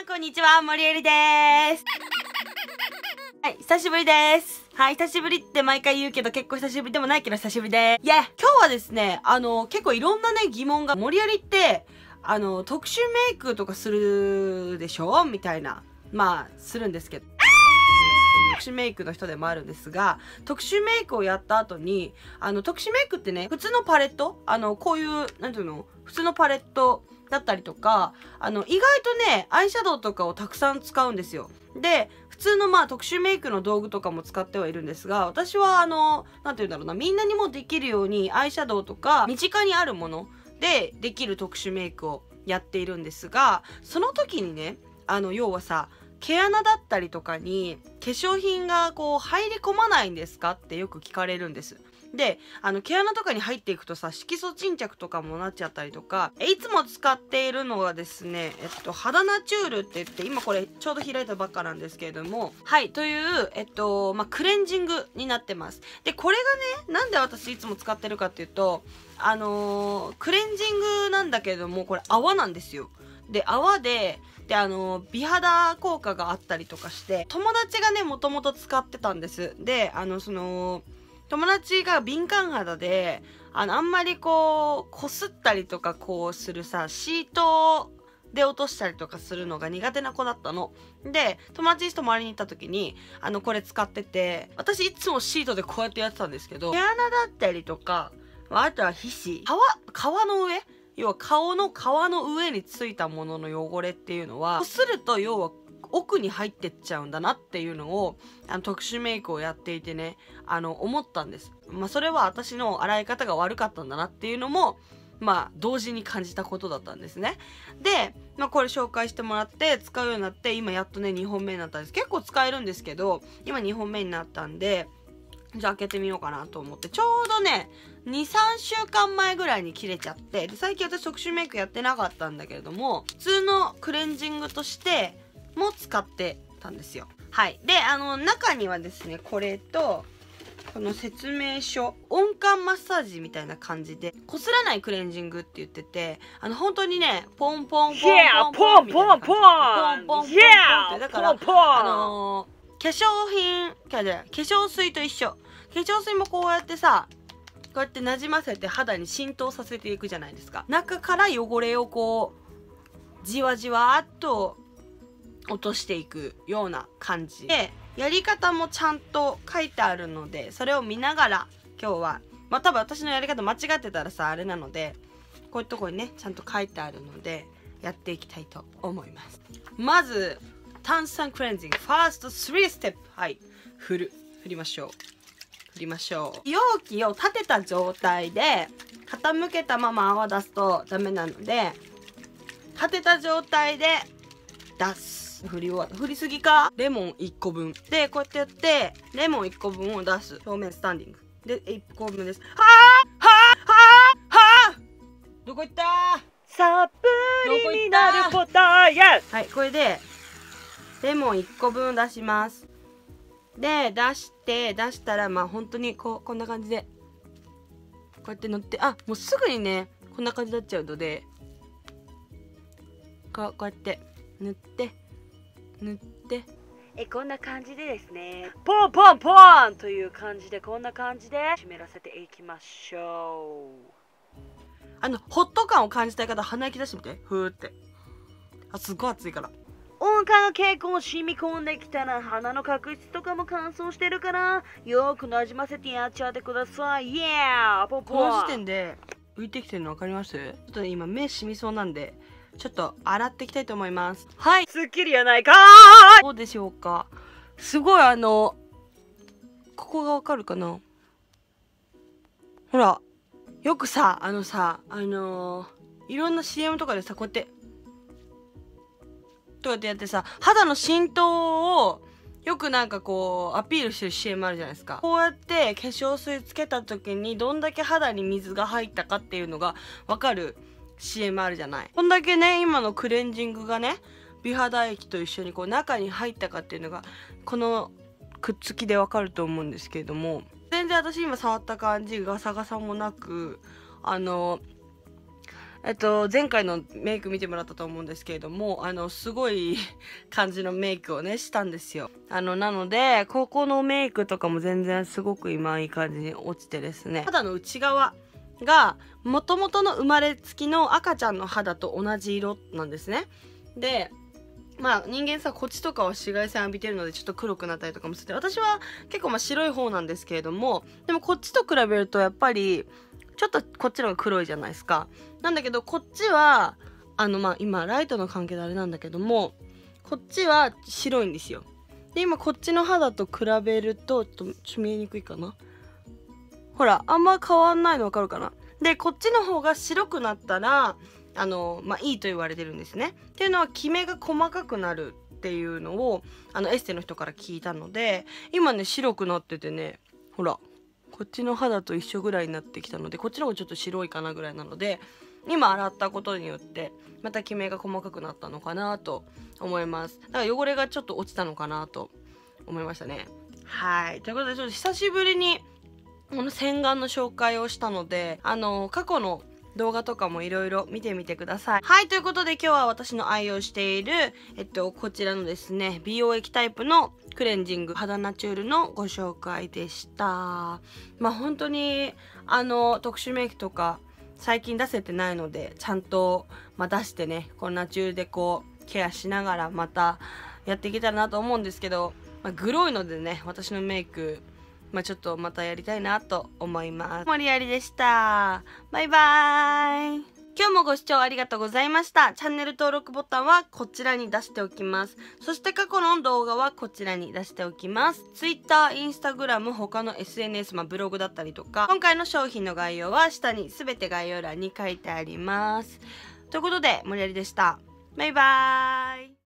んこんにちは、森えりです。はい、久しぶりです。はい、久しぶりって毎回言うけど結構久しぶりでもないけど久しぶりで。今日はですね、結構いろんなね、疑問が、森えりって、特殊メイクとかするでしょみたいな。まあ、するんですけど。特殊メイクの人でもあるんですが、特殊メイクをやった後に、特殊メイクってね、普通のパレットこういう、なんていうの普通のパレットだったりとか、意外とね、アイシャドウとかをたくさん使うんですよ。で、普通のまあ特殊メイクの道具とかも使ってはいるんですが、私はなんていうんだろうな、みんなにもできるようにアイシャドウとか、身近にあるものでできる特殊メイクをやっているんですが、その時にね、要はさ、毛穴だったりとかに化粧品がこう入り込まないんですかってよく聞かれるんです。で、毛穴とかに入っていくとさ、色素沈着とかもなっちゃったりとか、いつも使っているのはですね、肌ナチュールって言って、今これちょうど開いたばっかなんですけれども、はい、という、クレンジングになってます。で、これがね、なんで私いつも使ってるかっていうと、クレンジングなんだけれども、これ泡なんですよ。で、泡で、美肌効果があったりとかして、友達がね、もともと使ってたんです。で、友達が敏感肌で、あんまりこう、こすったりとかこうするさ、シートで落としたりとかするのが苦手な子だったの。で、友達と周りに行った時に、これ使ってて、私いつもシートでこうやってやってたんですけど、毛穴だったりとか、あとは皮脂、皮の上要は顔の皮の上についたものの汚れっていうのは、こすると要は奥に入ってっちゃうんだなっていうのを、特殊メイクをやっていてね、思ったんです。まあ、それは私の洗い方が悪かったんだなっていうのも、まあ、同時に感じたことだったんですね。で、まあ、これ紹介してもらって使うようになって、今やっとね、2本目になったんです。結構使えるんですけど、今2本目になったんで、じゃあ開けてみようかなと思って、ちょうどね、2、3週間前ぐらいに切れちゃって、で、最近私特殊メイクやってなかったんだけれども、普通のクレンジングとしても使ってたんですよ。はい。で、中にはですね、これと、この説明書、温感マッサージみたいな感じで、こすらないクレンジングって言ってて、本当にね、ポンポンポンポンポンみたいな感じ。ポンポンポンポンって、だから、化粧水と一緒。化粧水もこうやってさ、こうやってなじませて肌に浸透させていくじゃないですか。中から汚れをこう、じわじわっと落としていくような感じで、やり方もちゃんと書いてあるので、それを見ながら今日は、まあ多分私のやり方間違ってたらさ、あれなので、こういうとこにね、ちゃんと書いてあるので、やっていきたいと思います。まず、炭酸クレンジング、ファースト3ステップ。はい。振りましょう。容器を立てた状態で傾けたまま泡出すとダメなので、立てた状態で出す。振りすぎか。レモン1個分でこうやってやってレモン1個分を出す。表面スタンディングで1個分です。どこ行った？ サプリになる答え。 はい、これでレモン1個分出します。で、出したら、まあ本当にこんな感じで、こうやって塗って、もうすぐにね、こんな感じになっちゃうので、こうやって塗って、 こんな感じでですね、ポンポンポンという感じで、こんな感じで湿らせていきましょう。 ホット感を感じたい方、鼻息出してみて。ふーって。すっごい暑いから。 温感が結構染み込んできたら、鼻の角質とかも乾燥してるから、よくなじませてやっちゃってください。ポンポン。 この時点で浮いてきてるの分かります？ちょっとね、今目染みそうなんで、ちょっと洗っていきたいと思います。はい。 すっきりやないかーい。 どうでしょうか？すごいここがわかるかな？ほら、よくさ、いろんな CM とかでさ、こうやってやってさ、肌の浸透をよくなんかこうアピールしてる CM あるじゃないですか。こうやって化粧水つけた時にどんだけ肌に水が入ったかっていうのがわかる CM あるじゃない。こんだけね、今のクレンジングがね、美肌液と一緒にこう中に入ったかっていうのがこのくっつきでわかると思うんですけれども、全然私今触った感じガサガサもなく、 前回のメイク見てもらったと思うんですけれども、すごい感じのメイクをね、したんですよ。なので、ここのメイクとかも全然すごく今いい感じに落ちてですね、肌の内側が、元々の生まれつきの赤ちゃんの肌と同じ色なんですね。で、まあ人間さ、こっちとかは紫外線浴びてるのでちょっと黒くなったりとかもして、私は結構白い方なんですけれども、でもこっちと比べるとやっぱり、ちょっとこっちの方が黒いじゃないですか。なんだけど、こっちは、今、ライトの関係であれなんだけども、こっちは白いんですよ。で、今、こっちの肌と比べると、ちょっと見えにくいかな。ほら、あんま変わんないのわかるかな。で、こっちの方が白くなったら、いいと言われてるんですね。っていうのは、キメが細かくなるっていうのを、エステの人から聞いたので、今ね、白くなっててね、ほら。こっちの肌と一緒ぐらいになってきたので、こっちの方がちょっと白いかなぐらいなので、今洗ったことによってまたキメが細かくなったのかなと思います。だから汚れがちょっと落ちたのかなと思いましたね。はい、ということでちょっと久しぶりにこの洗顔の紹介をしたので、過去の動画とかもいろいろ見てみてください。はい、ということで今日は私の愛用している、こちらのですね、美容液タイプのクレンジング肌ナチュールのご紹介でした。本当に、特殊メイクとか最近出せてないので、ちゃんと、出してね、このナチュールでこう、ケアしながらまたやっていけたらなと思うんですけど、グロいのでね、私のメイク、ちょっとまたやりたいなと思います。森有でした。バイバーイ。今日もご視聴ありがとうございました。チャンネル登録ボタンはこちらに出しておきます。そして過去の動画はこちらに出しておきます。Twitter、Instagram、他の SNS、ブログだったりとか、今回の商品の概要は下に全て概要欄に書いてあります。ということで、森有でした。バイバーイ。